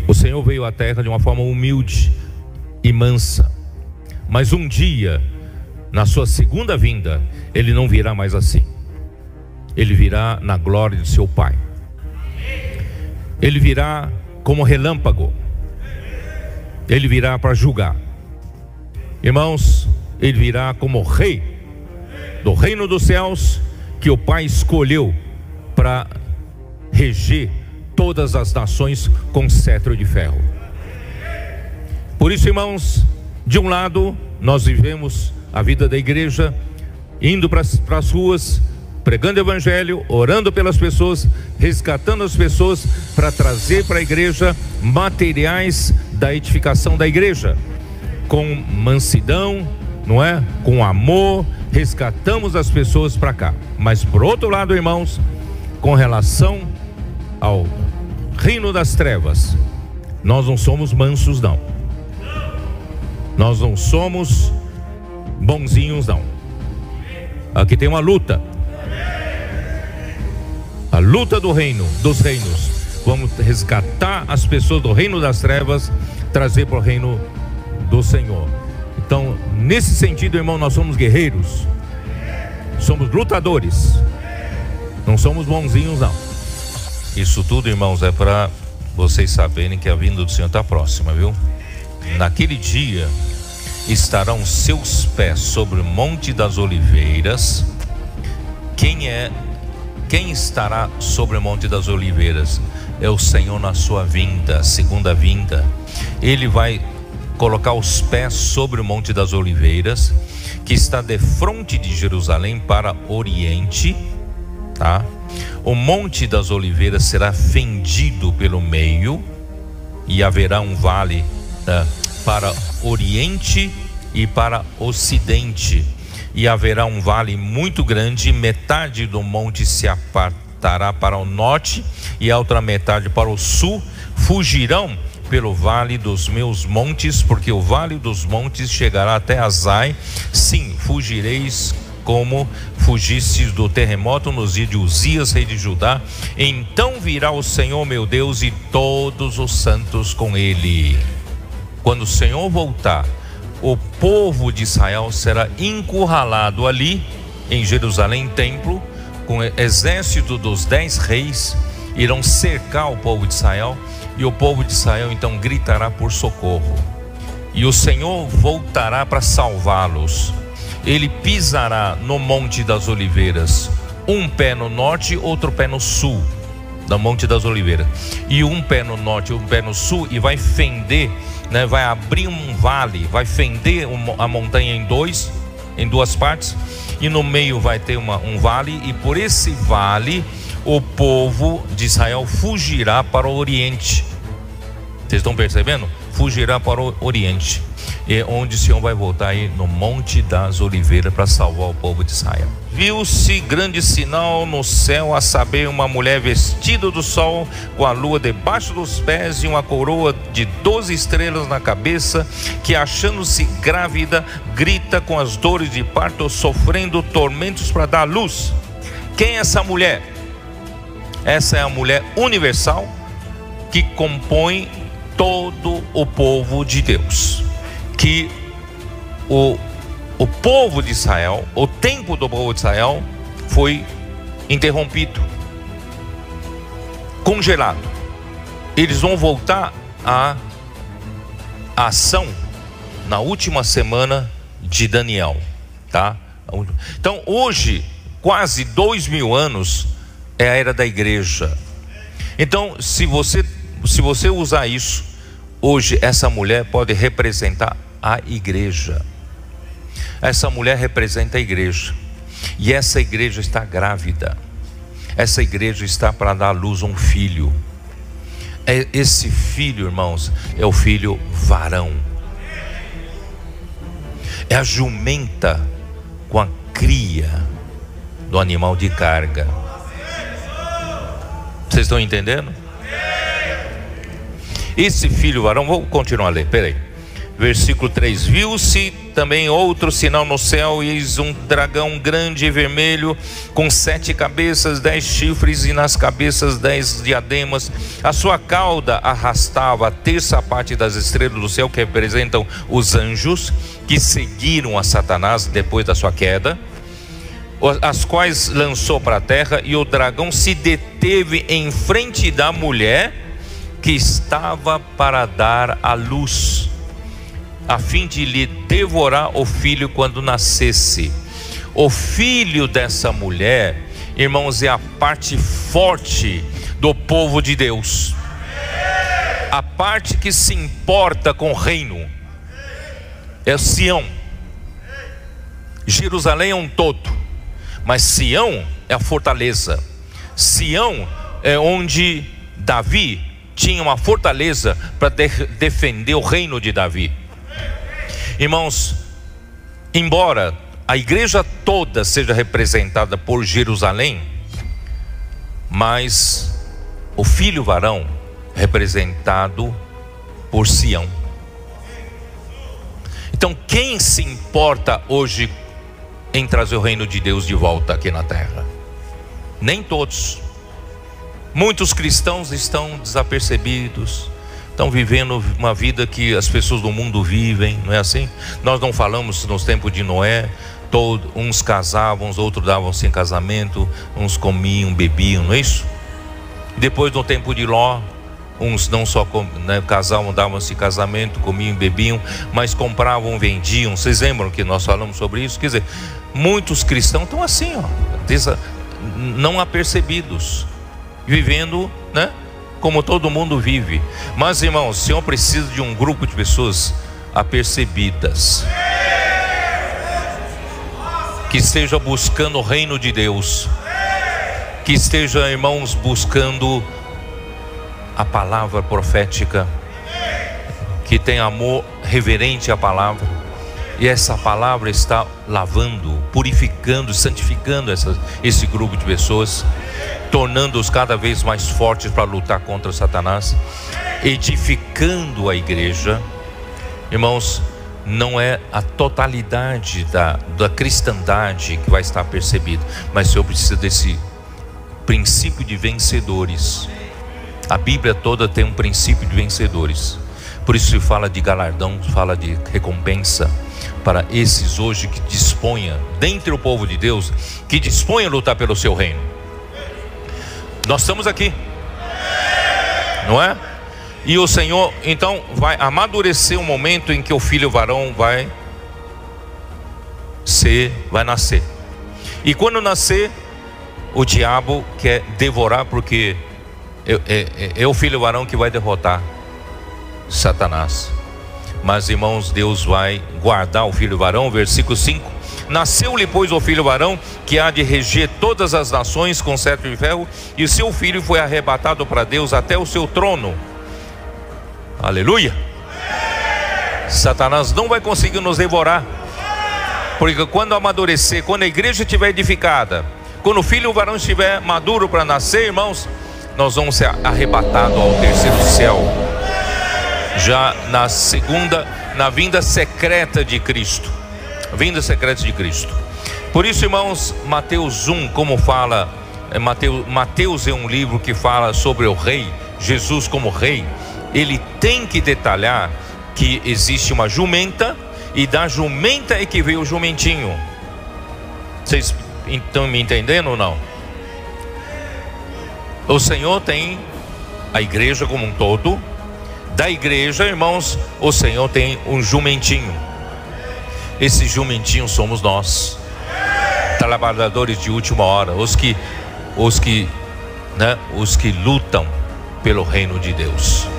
O Senhor veio à terra de uma forma humilde e mansa, mas um dia, na sua segunda vinda, Ele não virá mais assim. Ele virá na glória de seu Pai. Ele virá como relâmpago. Ele virá para julgar. Irmãos, Ele virá como Rei do reino dos céus, que o Pai escolheu para reger todas as nações com cetro de ferro. Por isso, irmãos, de um lado nós vivemos a vida da igreja, indo para as ruas, pregando o evangelho, orando pelas pessoas, resgatando as pessoas para trazer para a igreja materiais da edificação da igreja, com mansidão, não é? Com amor, resgatamos as pessoas para cá. Mas por outro lado, irmãos, com relação ao reino das trevas, nós não somos mansos, não. Nós não somos bonzinhos, não. Aqui tem uma luta. A luta do reino, dos reinos. Vamos resgatar as pessoas do reino das trevas, trazer para o reino do Senhor. Então, nesse sentido, irmão, nós somos guerreiros. Somos lutadores. Não somos bonzinhos, não. Isso tudo, irmãos, é para vocês saberem que a vinda do Senhor está próxima, viu? Naquele dia estarão seus pés sobre o Monte das Oliveiras. Quem estará sobre o Monte das Oliveiras? É o Senhor na sua vinda, segunda vinda. Ele vai colocar os pés sobre o Monte das Oliveiras, que está defronte de Jerusalém para Oriente, tá? O Monte das Oliveiras será fendido pelo meio e haverá um vale para Oriente e para Ocidente, e haverá um vale muito grande. Metade do monte se apartará para o norte e a outra metade para o sul. Fugirão pelo vale dos meus montes, porque o vale dos montes chegará até Azai. Sim, fugireis como fugistes do terremoto nos dias de Uzias, rei de Judá. Então virá o Senhor meu Deus e todos os santos com ele. Quando o Senhor voltar, o povo de Israel será encurralado ali em Jerusalém, templo, com o exército dos 10 reis, irão cercar o povo de Israel, e o povo de Israel então gritará por socorro, e o Senhor voltará para salvá-los. Ele pisará no Monte das Oliveiras, um pé no norte, outro pé no sul do Monte das Oliveiras, e um pé no norte, um pé no sul, e vai fender, né, vai abrir um vale, vai fender a montanha em duas partes, e no meio vai ter um vale, e por esse vale o povo de Israel fugirá para o Oriente. Vocês estão percebendo? Fugirá para o Oriente, e onde o Senhor vai voltar aí no Monte das Oliveiras para salvar o povo de Israel. Viu-se grande sinal no céu, a saber, uma mulher vestida do sol, com a lua debaixo dos pés e uma coroa de 12 estrelas na cabeça, que, achando-se grávida, grita com as dores de parto, sofrendo tormentos para dar luz. Quem é essa mulher? Essa é a mulher universal que compõe todo o povo de Deus. Que o povo de Israel, o tempo do povo de Israel foi interrompido, congelado. Eles vão voltar à ação na última semana de Daniel, tá? Então hoje, quase 2000 anos é a era da igreja. Então, se você usar isso hoje, essa mulher pode representar a igreja. Essa mulher representa a igreja, e essa igreja está grávida. Essa igreja está para dar à luz um filho. Esse filho, irmãos, é o filho varão. É a jumenta com a cria do animal de carga. Vocês estão entendendo? Esse filho varão, vou continuar a ler, peraí. Versículo 3: viu-se também outro sinal no céu, e eis um dragão grande e vermelho, com 7 cabeças, 10 chifres, e nas cabeças 10 diademas. A sua cauda arrastava a terça parte das estrelas do céu, que representam os anjos que seguiram a Satanás depois da sua queda, as quais lançou para a terra. E o dragão se deteve em frente da mulher que estava para dar à luz, a fim de lhe devorar o filho quando nascesse. O filho dessa mulher, irmãos, é a parte forte do povo de Deus, a parte que se importa com o reino. É Sião. Jerusalém é um todo, mas Sião é a fortaleza. Sião é onde Davi tinha uma fortaleza para defender o reino de Davi. Irmãos, embora a igreja toda seja representada por Jerusalém, mas o filho varão é representado por Sião. Então, quem se importa hoje em trazer o reino de Deus de volta aqui na terra? Nem todos. Muitos cristãos estão desapercebidos, estão vivendo uma vida que as pessoas do mundo vivem, não é assim? Nós não falamos nos tempos de Noé, uns casavam, outros davam-se em casamento, uns comiam, bebiam, não é isso? Depois no tempo de Ló, uns não só casavam, davam-se em casamento, comiam, bebiam, mas compravam, vendiam. Vocês lembram que nós falamos sobre isso? Quer dizer, muitos cristãos estão assim, não apercebidos, vivendo, né, como todo mundo vive. Mas, irmãos, o Senhor precisa de um grupo de pessoas apercebidas, que esteja buscando o reino de Deus, que esteja, irmãos, buscando a palavra profética, que tem amor reverente à palavra, e essa palavra está lavando, purificando, santificando esse grupo de pessoas, tornando-os cada vez mais fortes para lutar contra Satanás, edificando a igreja. Irmãos, não é a totalidade da cristandade que vai estar percebida, mas o Senhor precisa desse princípio de vencedores. A Bíblia toda tem um princípio de vencedores, por isso se fala de galardão, fala de recompensa para esses hoje que disponha, dentre o povo de Deus, que disponha a lutar pelo seu reino. Nós estamos aqui, não é? E o Senhor então vai amadurecer o momento em que o filho varão vai nascer. E quando nascer, o diabo quer devorar, porque é o filho varão que vai derrotar Satanás. Mas, irmãos, Deus vai guardar o filho varão. Versículo 5: nasceu-lhe, pois, o filho varão, que há de reger todas as nações com cetro de ferro, e seu filho foi arrebatado para Deus até o seu trono. Aleluia! Satanás não vai conseguir nos devorar, porque quando amadurecer, quando a igreja estiver edificada, quando o filho varão estiver maduro para nascer, irmãos, nós vamos ser arrebatados ao terceiro céu, já na vinda secreta de Cristo. Vinda secreta de Cristo. Por isso, irmãos, Mateus 1, como fala, Mateus é um livro que fala sobre o rei, Jesus como rei. Ele tem que detalhar que existe uma jumenta, e da jumenta é que veio o jumentinho. Vocês estão me entendendo ou não? O Senhor tem a igreja como um todo. Da igreja, irmãos, o Senhor tem um jumentinho. Esse jumentinho somos nós, trabalhadores de última hora, os que lutam pelo reino de Deus.